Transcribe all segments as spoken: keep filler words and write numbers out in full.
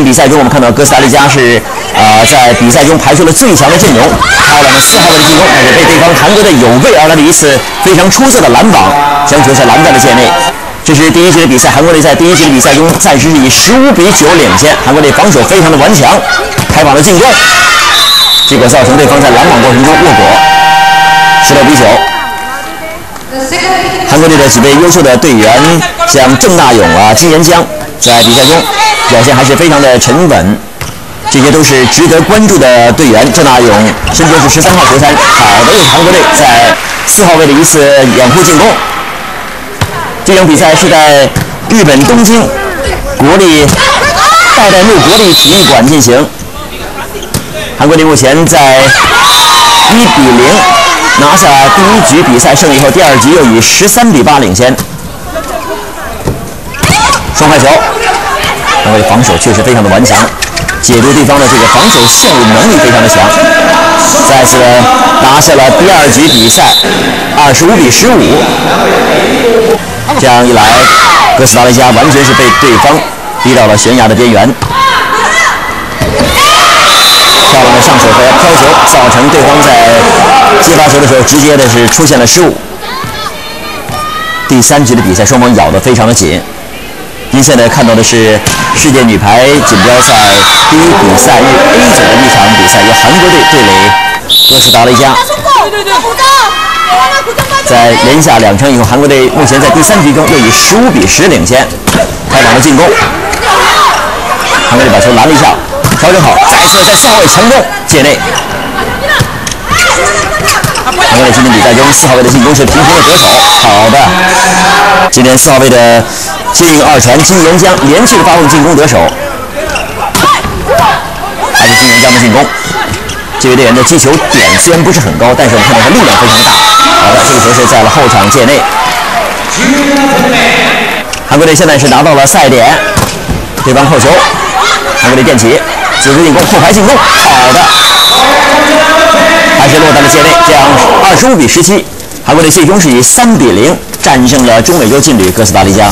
场比赛中，我们看到哥斯达黎加是呃在比赛中排出了最强的阵容，开了四号位的进攻，但是被对方韩国队有备而来的一次非常出色的拦网，将球是拦在了界内。这是第一局的比赛，韩国队在第一局的比赛中暂时是以十五比九领先，韩国队防守非常的顽强，开往了进攻，结果造成对方在拦网过程中落果，十六比九。韩国队的几位优秀的队员，像郑大勇啊、金元江，在比赛中表现还是非常的沉稳，这些都是值得关注的队员。郑大勇身高是十三号球衫，好的为韩国队在四号位的一次掩护进攻。这场比赛是在日本东京国立代代木国立体育馆进行。韩国队目前在一比零拿下第一局比赛胜利后，第二局又以十三比八领先。双快球，韩国队防守确实非常的顽强，解读对方的这个防守线路能力非常的强，再次拿下了第二局比赛，二十五比十五。这样一来，哥斯达黎加完全是被对方逼到了悬崖的边缘。漂亮的上手和飘球，造成对方在接发球的时候直接的是出现了失误。第三局的比赛，双方咬得非常的紧。您现在看到的是世界女排锦标赛第一比赛日 A 组的一场比赛，由韩国队对垒哥斯达黎加。在连下两场以后，韩国队目前在第三局中又以十五比十领先，开往了进攻。韩国队把球拦了一下，调整好，再次在四号位成功界内。韩国队今天比赛中四号位的进攻是频频的得手，好的。今天四号位的接应二传金元江连续的发动进攻得手，还是金元江的进攻。这位队员的击球点虽然不是很高，但是我们看到他力量非常大。好的，这个球是在了后场界内。韩国队现在是拿到了赛点，对方扣球，韩国队垫起，组织进攻，后排进攻，好的，还是落在了界内，这样二十五比十七，韩国队最终是以三比零战胜了中美洲劲旅哥斯达黎加。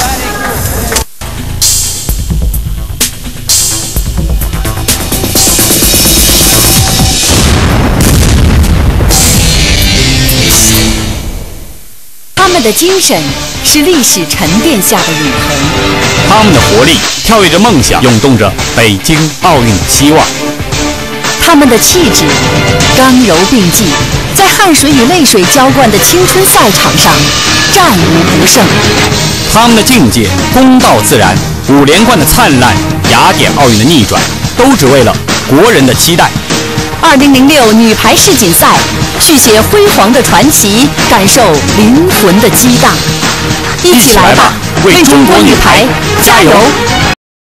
他们的精神是历史沉淀下的永恒， 他们的活力跳跃着梦想，涌动着北京奥运的希望。 他们的气质刚柔并济，在汗水与泪水浇灌的青春赛场上战无不胜。 他们的境界公道自然，五连冠的灿烂，雅典奥运的逆转，都只为了国人的期待。 二零零六女排世锦赛，续写辉煌的传奇，感受灵魂的激荡。一起来吧，为中国女排加油！